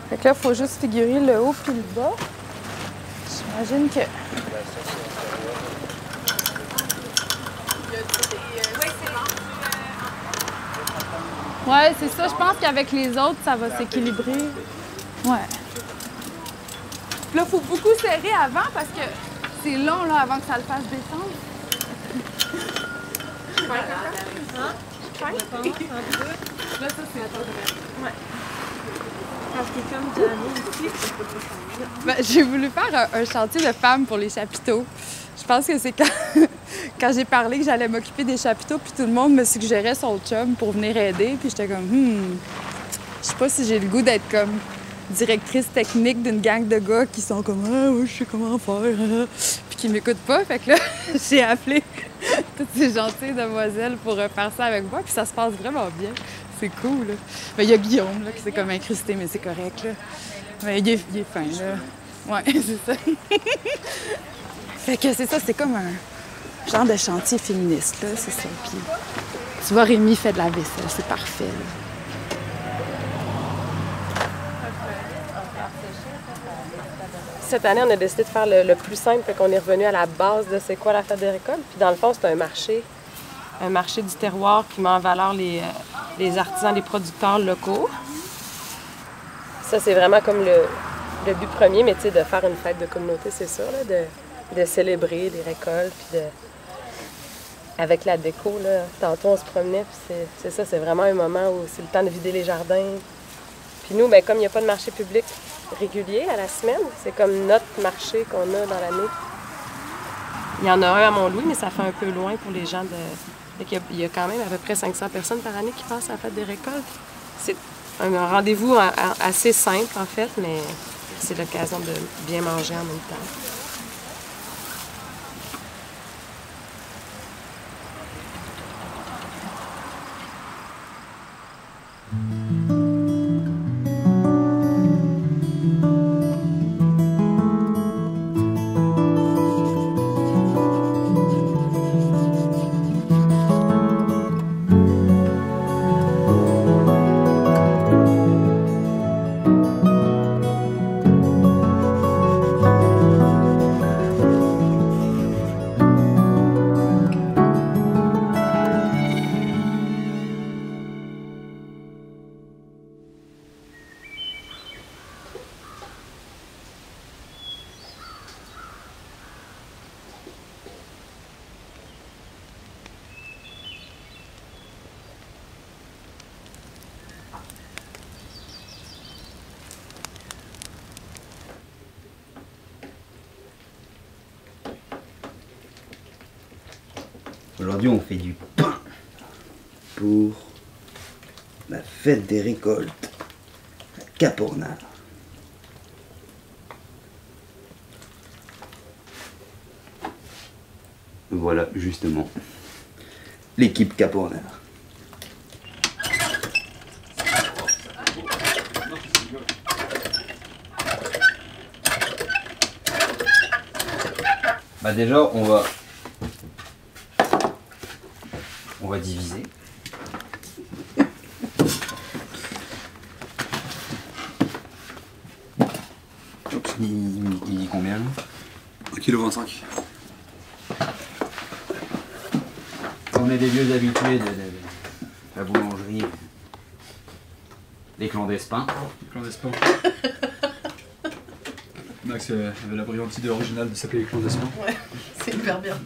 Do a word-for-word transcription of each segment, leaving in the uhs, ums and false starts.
Fait que là, il faut juste figurer le haut puis le bas. J'imagine que... Ouais, c'est ça. Je pense qu'avec les autres, ça va s'équilibrer. Ouais. Puis là, il faut beaucoup serrer avant parce que c'est long là, avant que ça le fasse descendre. Hein? Là, ça, c'est pas vrai. Ouais. Parce que comme tu as ici... Ben, j'ai voulu faire un, un chantier de femmes pour les chapiteaux. Je pense que c'est quand, quand j'ai parlé que j'allais m'occuper des chapiteaux, puis tout le monde me suggérait son chum pour venir aider. Puis j'étais comme, hmm, je sais pas si j'ai le goût d'être comme directrice technique d'une gang de gars qui sont comme, ah oui, je sais comment faire, puis qui m'écoutent pas. Fait que là, j'ai appelé toutes ces gentilles demoiselles pour faire ça avec moi, puis ça se passe vraiment bien. C'est cool, là. Ben, il y a Guillaume, là, qui s'est comme incrusté, mais c'est correct, là. Mais il est, il est fin, là. Ouais, c'est ça. Fait que c'est ça, c'est comme un genre de chantier féministe, là, c'est ça. Puis tu vois, Rémi fait de la vaisselle, c'est parfait, là. Cette année, on a décidé de faire le, le plus simple, fait qu'on est revenu à la base de c'est quoi la fête des récoltes. Puis dans le fond, c'est un marché, un marché du terroir qui met en valeur les, les artisans, les producteurs locaux. Ça, c'est vraiment comme le, le but premier, mais tu sais, de faire une fête de communauté, c'est ça, là, de, de célébrer les récoltes, puis de... avec la déco, là. Tantôt, on se promenait, puis c'est ça, c'est vraiment un moment où c'est le temps de vider les jardins. Puis nous, bien, comme il n'y a pas de marché public régulier à la semaine, c'est comme notre marché qu'on a dans l'année. Il y en a un à Mont-Louis, mais ça fait un peu loin pour les gens de... Il y a, il y a quand même à peu près cinq cents personnes par année qui passent à la fête des récoltes. C'est un rendez-vous assez simple, en fait, mais c'est l'occasion de bien manger en même temps. Aujourd'hui, on fait du pain pour la fête des récoltes à Cap-Ornard. Voilà, justement, l'équipe Cap-Ornard. Bah déjà, on va... On va diviser. Il, il, il dit combien? un virgule vingt-cinq kilos. On est des vieux habitués de, de, de la boulangerie. Les clandestins. Les clandestins. Max avait la brillante idée originale de s'appeler les clandestins. Ouais, c'est hyper bien.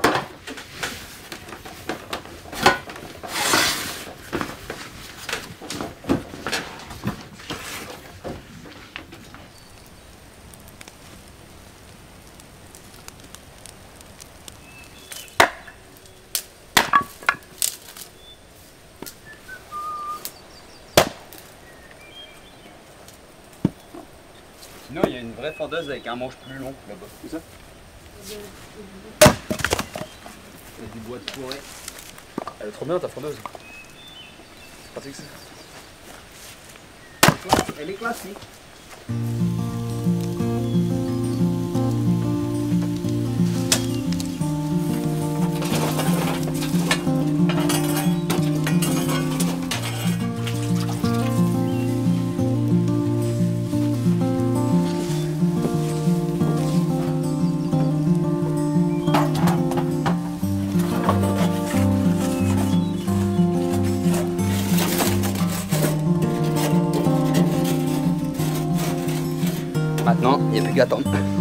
Sinon, il y a une vraie fondeuse avec un manche plus long là-bas. C'est ça? C'est du bois de forêt. Elle est trop bien ta fondeuse. C'est pratique ça. Elle est classique. plus attendre.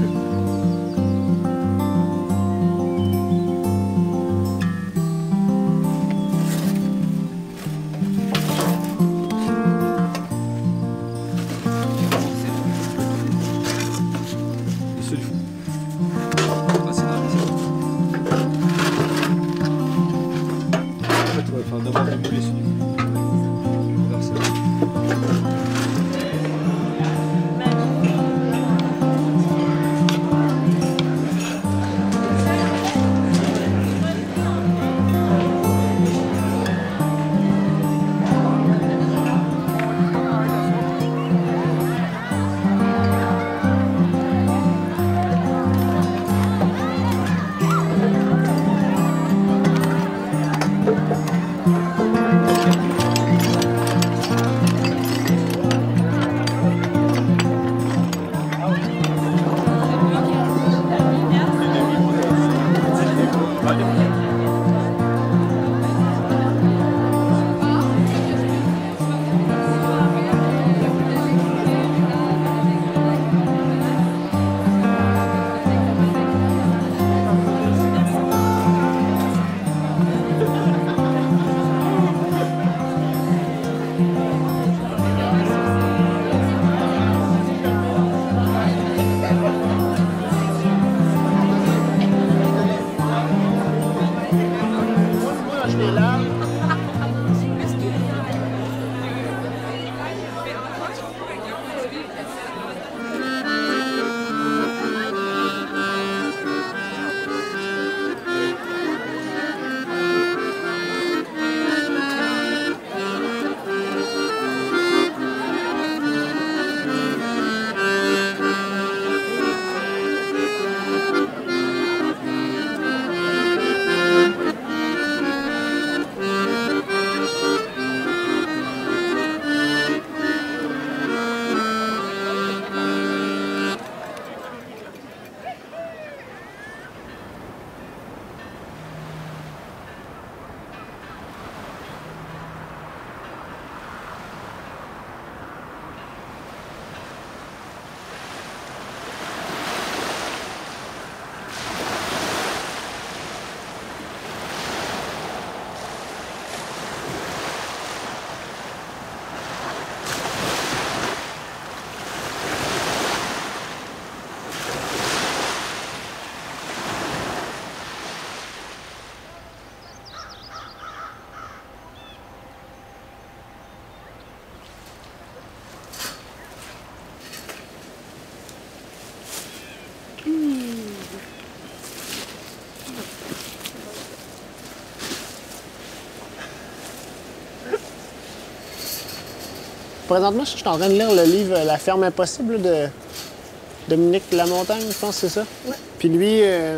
Présentement, je suis en train de lire le livre La ferme impossible de Dominique Lamontagne, je pense que c'est ça. Ouais. Puis lui, euh...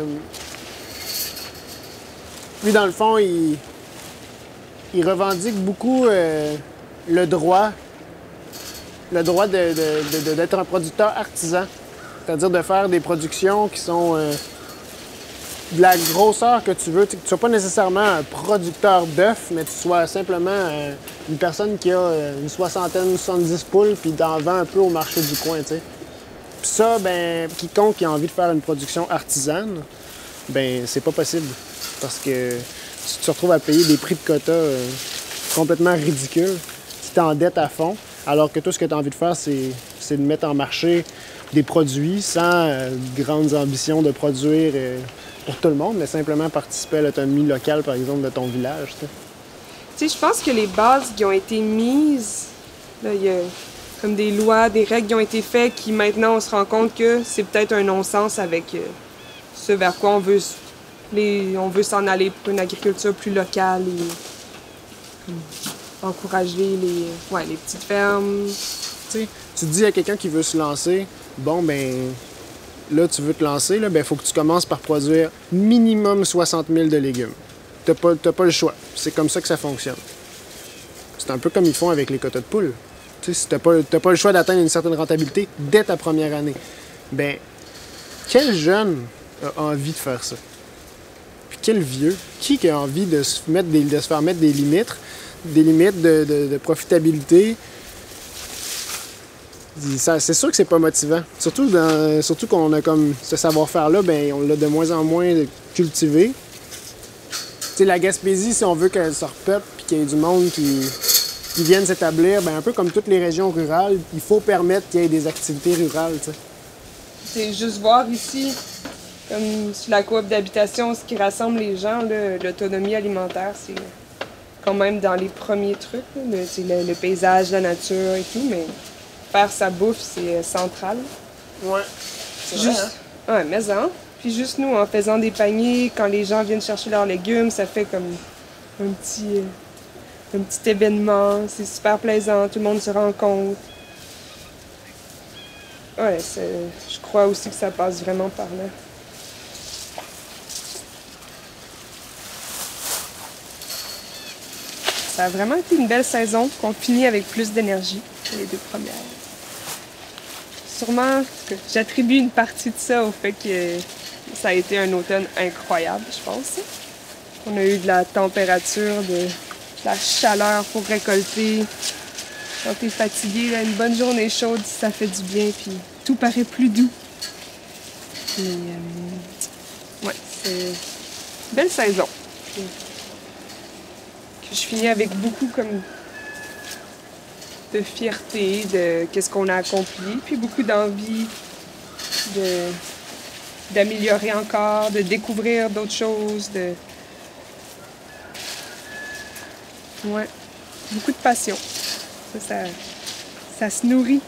lui, dans le fond, il, il revendique beaucoup euh, le droit, le droit de, de, de, d'être un producteur artisan. C'est-à-dire de faire des productions qui sont euh, de la grosseur que tu veux. Tu ne sois pas nécessairement un producteur d'œufs, mais tu sois simplement euh, une personne qui a euh, une soixantaine, soixante-dix poules, puis t'en vends un peu au marché du coin, tu sais. Puis ça, ben, quiconque qui a envie de faire une production artisane, ben, c'est pas possible. Parce que tu te retrouves à payer des prix de quota euh, complètement ridicules. Tu t'endettes à fond, alors que tout ce que tu as envie de faire, c'est, c'est de mettre en marché des produits sans euh, grandes ambitions de produire euh, pour tout le monde, mais simplement participer à l'autonomie locale, par exemple, de ton village. Tu sais, tu sais, je pense que les bases qui ont été mises, là, il y a comme des lois, des règles qui ont été faites qui, maintenant, on se rend compte que c'est peut-être un non-sens avec euh, ce vers quoi on veut, les, on veut s'en aller pour une agriculture plus locale et euh, encourager les, ouais, les petites fermes. Tu sais, tu dis à quelqu'un qui veut se lancer, bon, ben là, tu veux te lancer, là, ben faut que tu commences par produire minimum soixante mille de légumes. T'as pas, t'as pas le choix. C'est comme ça que ça fonctionne. C'est un peu comme ils font avec les quotas de poules. Tu sais, si t'as pas, t'as pas le choix d'atteindre une certaine rentabilité dès ta première année, ben quel jeune a envie de faire ça? Puis quel vieux? Qui a envie de se, mettre des, de se faire mettre des limites, des limites de, de, de profitabilité C'est sûr que c'est pas motivant. Surtout, dans, surtout qu'on a comme ce savoir-faire-là, ben on l'a de moins en moins cultivé. Tu sais, la Gaspésie, si on veut qu'elle se repeuple et qu'il y ait du monde qui, qui vienne s'établir, ben un peu comme toutes les régions rurales, il faut permettre qu'il y ait des activités rurales. Tu sais. C'est juste voir ici, comme sur la coop d'habitation, ce qui rassemble les gens, l'autonomie alimentaire, c'est quand même dans les premiers trucs, là, le, le, le paysage, la nature et tout, mais faire sa bouffe, c'est central. Ouais. C'est juste, vrai, hein? Ouais, mais hein. Puis juste nous, en faisant des paniers, quand les gens viennent chercher leurs légumes, ça fait comme un petit, un petit événement. C'est super plaisant, tout le monde se rencontre. Ouais, je crois aussi que ça passe vraiment par là. Ça a vraiment été une belle saison qu'on finit avec plus d'énergie que les deux premières. Sûrement que j'attribue une partie de ça au fait que ça a été un automne incroyable, je pense. On a eu de la température, de, de la chaleur pour récolter. Quand t'es fatigué, là, une bonne journée chaude, ça fait du bien, puis tout paraît plus doux. Et, euh, ouais, c'est une belle saison. Puis, que je finis avec beaucoup comme de fierté de qu'est-ce qu'on a accompli, puis beaucoup d'envie de d'améliorer encore, de découvrir d'autres choses, de... Ouais, beaucoup de passion. Ça, ça, ça se nourrit.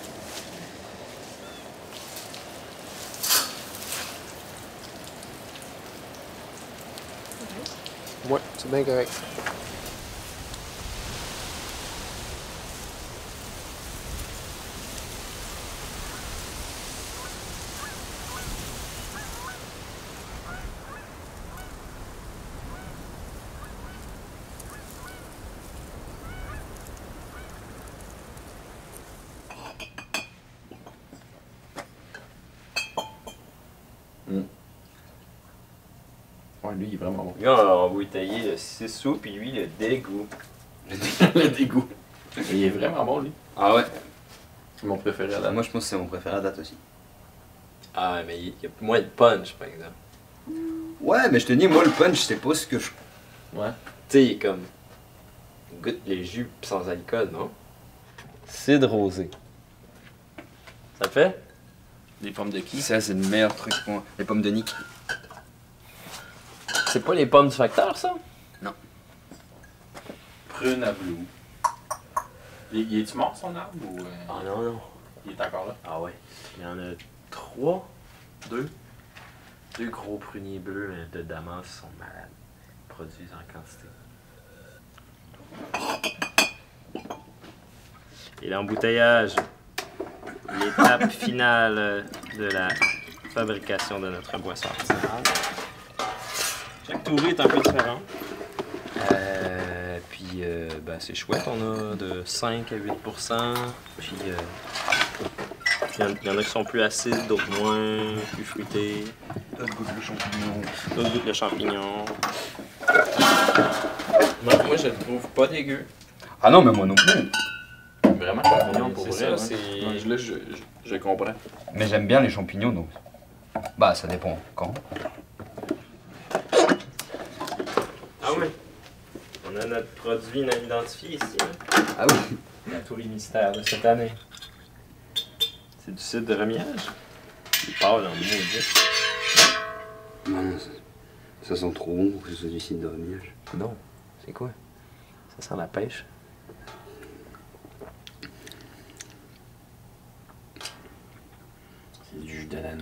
Ouais, c'est bien correct. Mm. Ouais, lui, il est vraiment bon. Lui, on a embouteillé le six sous, puis lui, le dégoût. Le dégoût. Il est vraiment bon, lui. Ah ouais? C'est mon préféré à date. Moi, je pense que c'est mon préféré à date aussi. Ah, mais il y a moins de punch, par exemple. Ouais, mais je te dis, moi, le punch, c'est pas ce que je... Ouais. Tu sais, il est comme... il goûte les jus sans alcool, non? Cidre rosé. Ça te fait? Des pommes de qui? Ça, c'est le meilleur truc pour moi. Les pommes de Nick. C'est pas les pommes du facteur, ça? Non. Prune à blue. Il, il est-tu mort, son arbre, ou... Euh... Ah non, non. Il est encore là? Ah ouais. Il y en a trois. Deux. Deux gros pruniers bleus de Damas sont malades. Ils produisent en quantité. Et l'embouteillage. L'étape finale de la fabrication de notre boisson artisanale. Chaque tourie est un peu différent. Euh, puis, euh, ben, c'est chouette. On a de cinq à huit pour cent. Puis, euh, il y, y en a qui sont plus acides, d'autres moins, plus fruités. D'autres goûtent le champignon. D'autres goûtent le champignon. Moi, moi, je le trouve pas dégueu. Ah non, mais moi non plus. Vraiment champignon, pour C'est vrai. ça, Ouais. c'est- Ouais, je, là, je, je, je comprends. Mais j'aime bien les champignons, donc... Bah, ça dépend quand. Ah oui. On a notre produit non identifié ici. Hein? Ah oui? La tourie mystère de cette année. C'est du cidre de remillage. Il parle en maudit. Non, ça, ça sent trop bon pour que ce soit du cidre de remillage. Non. C'est quoi? Ça sent la pêche. C'est du jus d'ananas.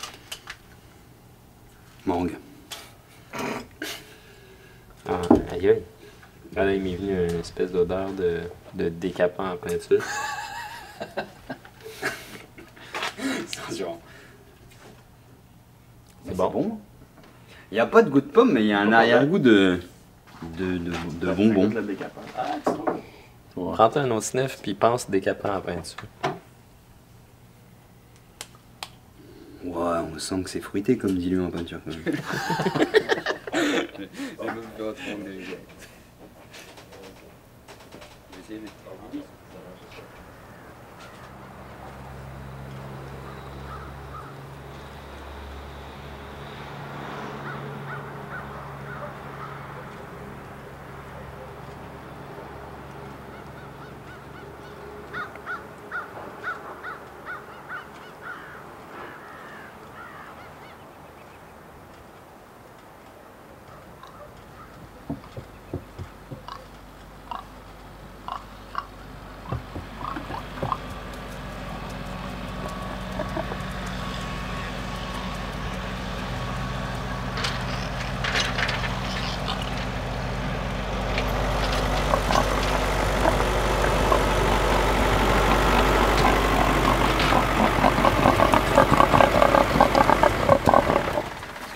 Mangue. Ah, aïe aïe. Ah, là, il m'est venu une espèce d'odeur de, de décapant en peinture. Attention. C'est bon. bon. Il n'y a pas de goût de pomme, mais il y a un arrière-goût de... de, de, de bonbons. Ah, c'est bon. Ouais. Prends un autre sniff puis pense décapant en peinture. Ouais, on sent que c'est fruité comme dilué en peinture quand même.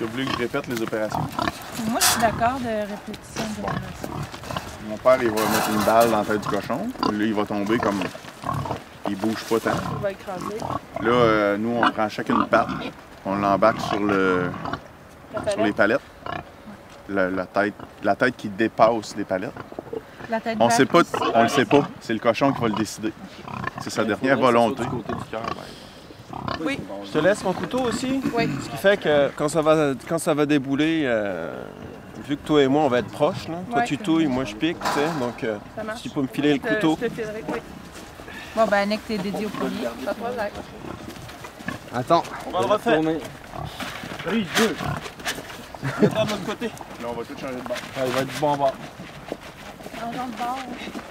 Tu as voulu que je répète les opérations? Moi, je suis d'accord de répétition d'opération. Mon père, il va mettre une balle dans la tête du cochon. Là, il va tomber comme... Il bouge pas tant. Il va écraser. Là, euh, nous, on prend chacune une patte. On l'embarque sur, le... sur les palettes. La, la, tête... la tête qui dépasse les palettes. La tête On sait pas, aussi. on le sait pas. C'est le cochon qui va le décider. C'est sa dernière volonté. Oui. Je te laisse mon couteau aussi. Oui. Ce qui fait que quand ça va, quand ça va débouler, euh, vu que toi et moi, on va être proches, là. Toi, Ouais. tu touilles, moi, je pique, tu sais. Donc, euh, Ça marche. si tu peux me filer le Je te- couteau. Je te filerai, oui. Bon, ben, Nick, t'es dédié au premier. Ça te va, Zach? Attends, on va le refaire. Prise deux. Attends de l'autre côté. Là, on va tout changer de bord. Ah, il va être du bon bord. Changeons de bord.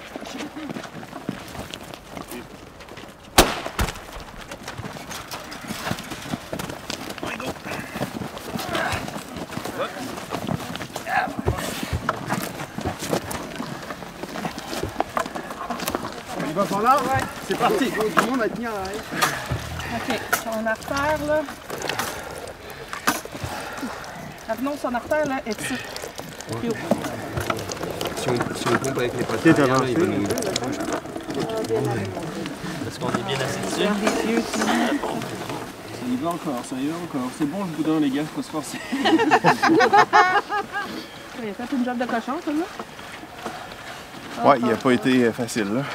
Il va falloir. Ouais. C'est parti. Tout le monde a tenu en l'arrière. OK. Son artère, là. Revenons, son artère, là, est ici. Plus haut. Si on, si on pompe avec les potes derrière, là, il va nous... Est-ce qu'on est bien assis dessus? Regarde les yeux, tu Ça y va encore, ça y va encore. C'est bon le boudin, les gars, faut se forcer. Il a fait une job de cochon, celui-là? Ouais, il n'a pas été euh, facile, là.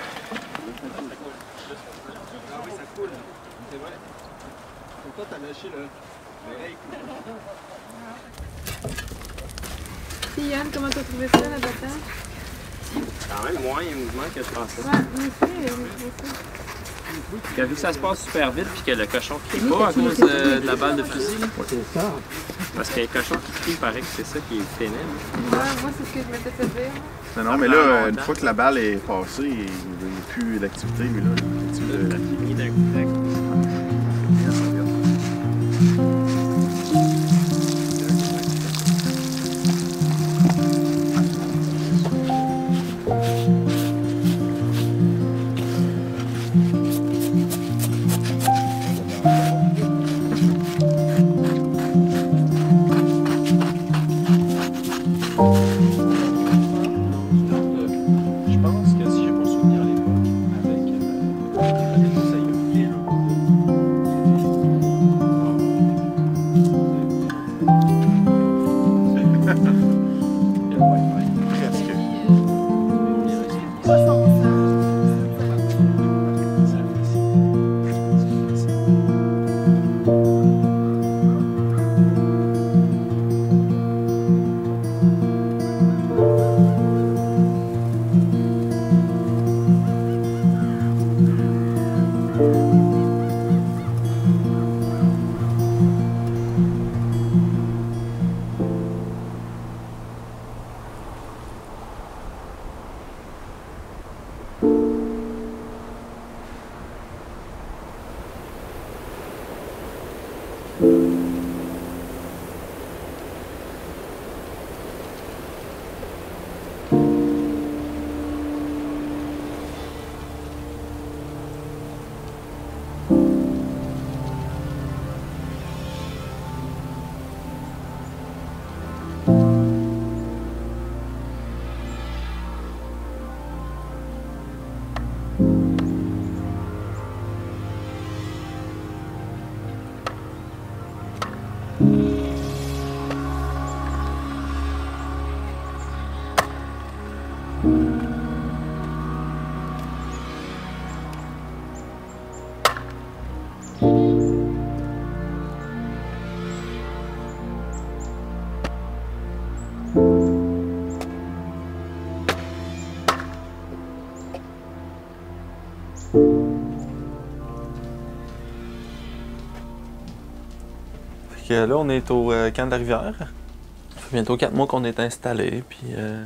Puis Yann, comment t'as trouvé ça, la bataille? Quand même moins de mouvement que je pensais. Ouais, moi aussi, moi aussi. Puis, vu que ça se passe super vite puis que le cochon crie pas à cause de, de la balle de fusil, là. Parce que les cochons qui crient, il paraît que c'est ça qui est pénible. Ouais, moi, c'est ce que je m'étais fait dire. Non, non, mais là, euh, une fois que la balle est passée, il n'y a plus d'activité, lui, là. L'activité de- Ça finit d'un coup de Je pense que si j'ai bon souvenir à l'époque, avec euh, le saillant et le Presque. Fait que là, on est au euh, camp de la Rivière. Ça fait bientôt quatre mois qu'on est installé. Puis euh,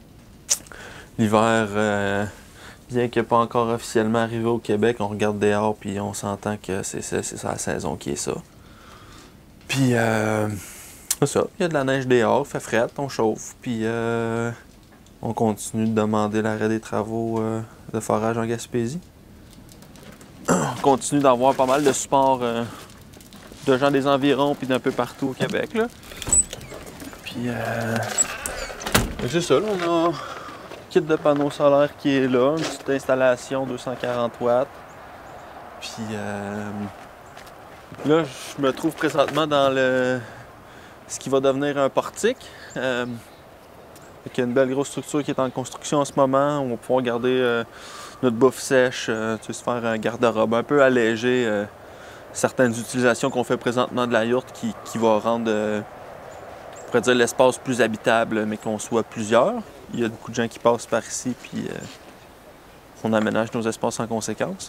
l'hiver, euh, bien qu'il n'est pas encore officiellement arrivé au Québec, on regarde dehors puis on s'entend que c'est ça, c'est ça la saison qui est ça. Puis euh, c'est ça, il y a de la neige dehors, fait fret, on chauffe. Puis euh, on continue de demander l'arrêt des travaux euh, de forage en Gaspésie. On continue d'avoir pas mal de support. Euh, de gens des environs puis d'un peu partout au Québec, là. Puis, euh... c'est ça, là, on a un kit de panneaux solaires qui est là, une petite installation deux cent quarante watts. Puis, euh... là, je me trouve présentement dans le... ce qui va devenir un portique. Euh... Il y a une belle grosse structure qui est en construction en ce moment. On va pouvoir garder euh, notre bouffe sèche, euh, tu sais, se faire un garde-robe un peu allégé. Euh, certaines utilisations qu'on fait présentement de la yourte qui, qui va rendre, euh, on pourrait dire, l'espace plus habitable, mais qu'on soit plusieurs. Il y a beaucoup de gens qui passent par ici, puis euh, on aménage nos espaces en conséquence.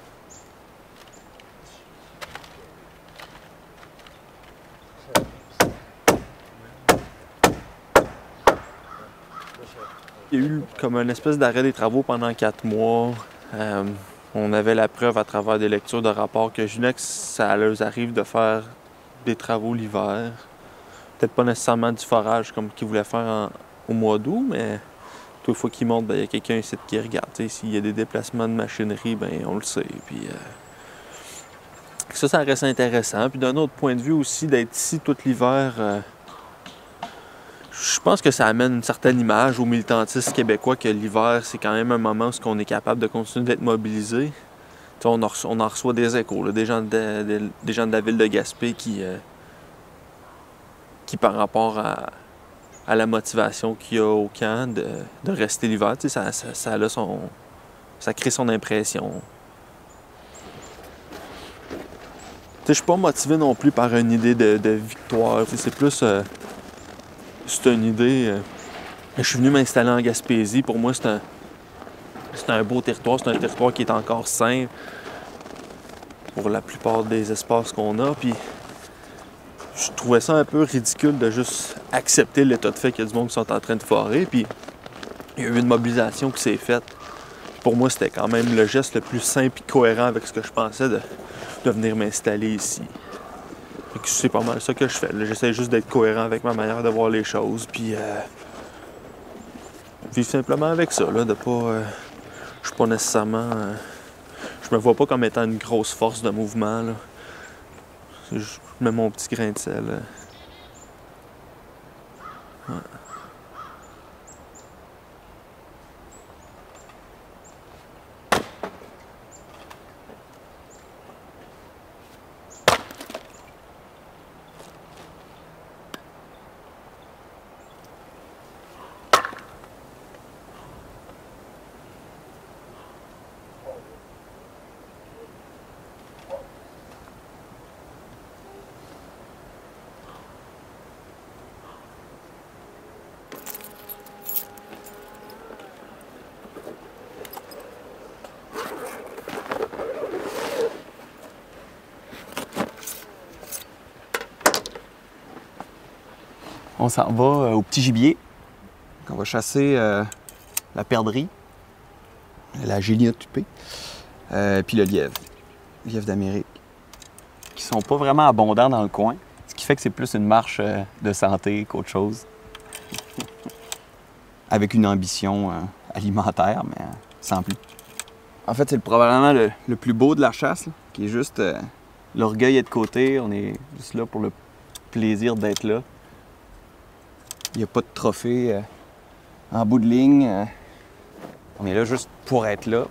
Il y a eu comme une espèce d'arrêt des travaux pendant quatre mois. Euh, on avait la preuve à travers des lectures de rapports que Junex, ça leur arrive de faire des travaux l'hiver. Peut-être pas nécessairement du forage comme qu'ils voulaient faire en, au mois d'août, mais toutes les fois qu'ils montent, ben, il y a quelqu'un ici qui regarde. S'il y a des déplacements de machinerie, ben, on le sait. Puis, euh... ça, ça reste intéressant. Puis d'un autre point de vue aussi, d'être ici tout l'hiver... Euh... Je pense que ça amène une certaine image aux militantistes québécois que l'hiver, c'est quand même un moment où on est capable de continuer d'être mobilisé. On en, reçoit, on en reçoit des échos, là, des, gens de, de, des gens de la ville de Gaspé qui, euh, qui par rapport à, à la motivation qu'il y a au camp de, de rester l'hiver, ça, ça, ça, a son, ça crée son impression. Je suis pas motivé non plus par une idée de, de victoire. C'est plus... Euh, C'est une idée. Euh, je suis venu m'installer en Gaspésie. Pour moi, c'est un, c'est un beau territoire. C'est un territoire qui est encore sain pour la plupart des espaces qu'on a. Puis, je trouvais ça un peu ridicule de juste accepter l'état de fait qu'il y a du monde qui sont en train de forer. Puis, il y a eu une mobilisation qui s'est faite. Pour moi, c'était quand même le geste le plus simple et cohérent avec ce que je pensais de, de venir m'installer ici. C'est pas mal ça que je fais. J'essaie juste d'être cohérent avec ma manière de voir les choses, puis euh, vivre simplement avec ça, là, de pas... Euh, je suis pas nécessairement... Euh, je me vois pas comme étant une grosse force de mouvement, là. Je mets mon petit grain de sel. Euh. Ouais. On s'en va euh, au petit gibier. On va chasser euh, la perdrix, la géliot tupée, euh, puis le lièvre, le lièvre d'Amérique, qui sont pas vraiment abondants dans le coin, ce qui fait que c'est plus une marche euh, de santé qu'autre chose. Avec une ambition euh, alimentaire, mais euh, sans plus. En fait, c'est probablement le, le plus beau de la chasse, là, qui est juste euh, l'orgueil est de côté, on est juste là pour le plaisir d'être là. Il n'y a pas de trophée euh, en bout de ligne. Euh, on est là juste pour être là.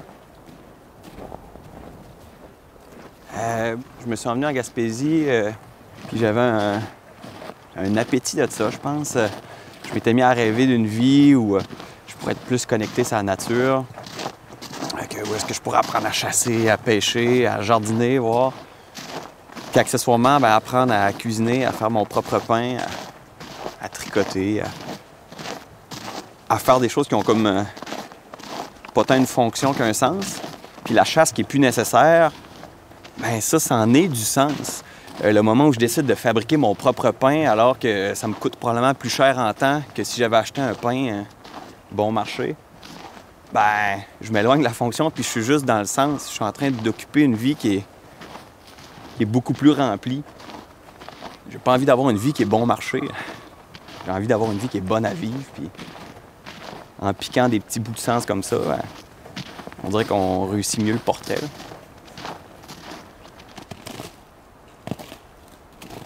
Euh, je me suis emmené en Gaspésie, euh, puis j'avais un, un appétit de ça, je pense. Euh, je m'étais mis à rêver d'une vie où euh, je pourrais être plus connecté à la nature. Euh, où est-ce que je pourrais apprendre à chasser, à pêcher, à jardiner, voir. Puis accessoirement, ben, apprendre à cuisiner, à faire mon propre pain, à à tricoter, à, à faire des choses qui ont comme euh, pas tant une fonction qu'un sens. Puis la chasse qui est plus nécessaire, ben ça, ça en est du sens. Euh, le moment où je décide de fabriquer mon propre pain alors que ça me coûte probablement plus cher en temps que si j'avais acheté un pain euh, bon marché, ben je m'éloigne de la fonction puis je suis juste dans le sens. Je suis en train d'occuper une vie qui est, qui est beaucoup plus remplie. J'ai pas envie d'avoir une vie qui est bon marché. J'ai envie d'avoir une vie qui est bonne à vivre, puis en piquant des petits bouts de sens comme ça, ben, on dirait qu'on réussit mieux le portrait. Là.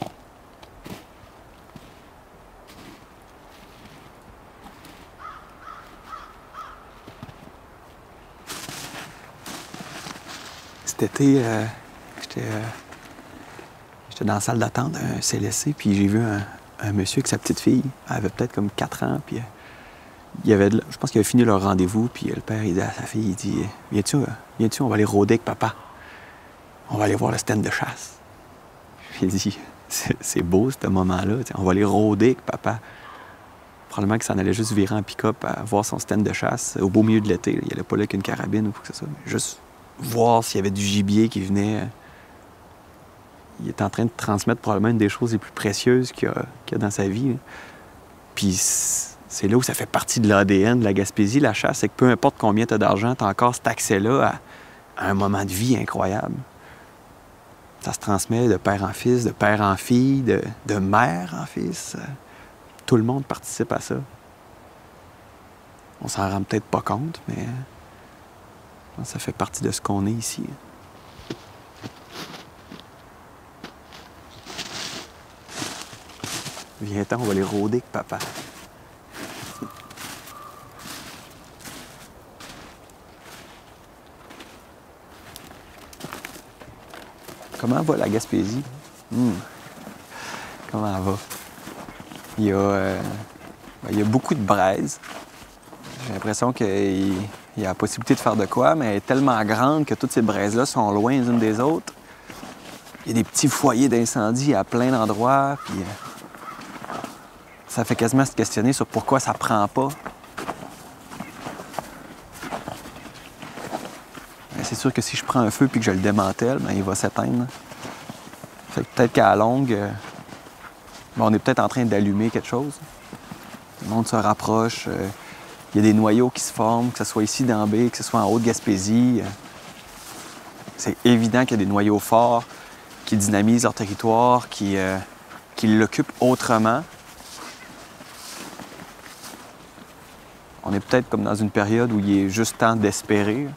cet été, euh, j'étais euh, j'étais dans la salle d'attente d'un C L S C, puis j'ai vu un, un monsieur avec sa petite fille. Elle avait peut-être comme quatre ans, puis euh, il avait, de, je pense qu'il avait fini leur rendez-vous, puis euh, le père, il dit à sa fille, il dit « Viens-tu, euh, viens-tu, on va aller rôder avec papa. On va aller voir le stand de chasse. » Puis il dit « C'est beau, ce moment-là, on va aller rôder avec papa. » Probablement qu'il s'en allait juste virer en pick-up à voir son stand de chasse au beau milieu de l'été. Il n'allait pas là avec une carabine ou quoi que ce soit. Mais juste voir s'il y avait du gibier qui venait. Il est en train de transmettre probablement une des choses les plus précieuses qu'il y a, qu'il y a dans sa vie. Puis c'est là où ça fait partie de l'A D N de la Gaspésie, la chasse. C'est que peu importe combien tu as d'argent, tu as encore cet accès-là à, à un moment de vie incroyable. Ça se transmet de père en fils, de père en fille, de, de mère en fils. Tout le monde participe à ça. On s'en rend peut-être pas compte, mais ça fait partie de ce qu'on est ici. Viens-t'en, on va les rôder avec papa. Comment va la Gaspésie? Mmh. Comment elle va? Il y a, euh, il y a beaucoup de braises. J'ai l'impression qu'il y a la possibilité de faire de quoi, mais elle est tellement grande que toutes ces braises-là sont loin les unes des autres. Il y a des petits foyers d'incendie à plein d'endroits, puis euh, ça fait quasiment se questionner sur pourquoi ça prend pas. C'est sûr que si je prends un feu puis que je le démantèle, bien, il va s'éteindre. Fait que peut-être qu'à la longue, euh, ben, on est peut-être en train d'allumer quelque chose. Le monde se rapproche. Euh, il y a des noyaux qui se forment, que ce soit ici dans B, que ce soit en Haute-Gaspésie. Euh, c'est évident qu'il y a des noyaux forts qui dynamisent leur territoire, qui, euh, qui l'occupent autrement. On est peut-être comme dans une période où il est juste temps d'espérer.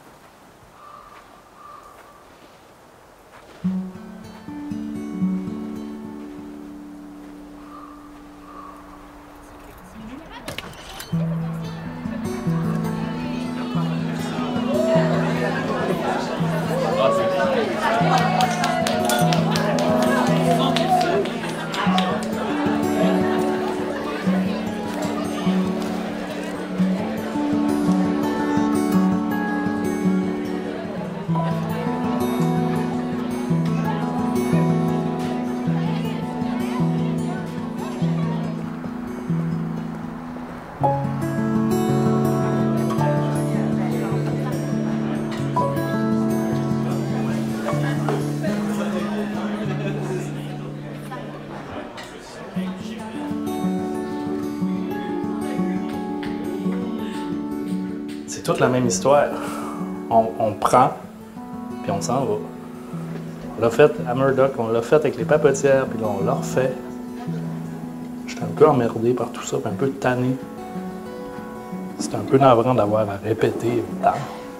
C'est toute la même histoire. On, on prend, puis on s'en va. On l'a fait à Murdoch, on l'a fait avec les papetières, puis là, on l'a refait. J'étais un peu emmerdé par tout ça, puis un peu tanné. C'était un peu navrant d'avoir à répéter tant.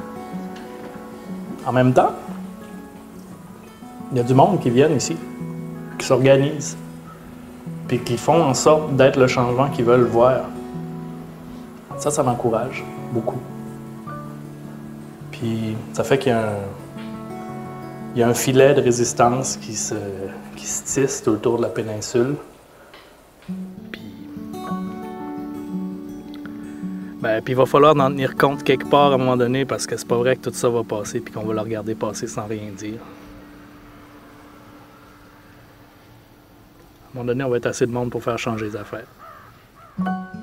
En même temps, il y a du monde qui vient ici, qui s'organise, puis qui font en sorte d'être le changement qu'ils veulent voir. Ça, ça m'encourage beaucoup. Puis ça fait qu'il y a un, il y a un filet de résistance qui se, qui se tisse tout autour de la péninsule. Puis, ben, puis il va falloir en tenir compte quelque part à un moment donné parce que c'est pas vrai que tout ça va passer puis qu'on va le regarder passer sans rien dire. À un moment donné, on va être assez de monde pour faire changer les affaires.